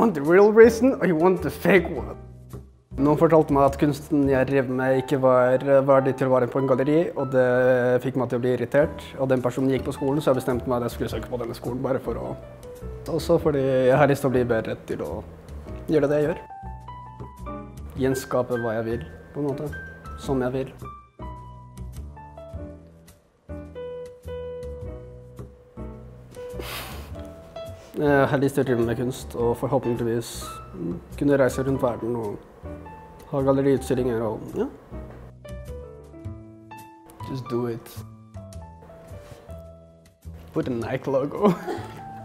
want the real reason, or you want the fake one? Noen fortalte meg at kunsten jeg drev med ikke var verdig til å være på en galleri, og det fikk meg til å bli irritert. Og den personen gikk på skolen, så jeg bestemte meg at jeg skulle søke på denne skolen, bare for å... Også fordi jeg har lyst til å bli bedre til å gjøre det jeg gjør. Gjenskape hva jeg vil, på en måte. Som jeg vil. Jeg har lyst til å drive med kunst, og forhåpentligvis kunne reise rundt verden og ha galleriutstillinger og ja. Just do it. Put a Nike logo.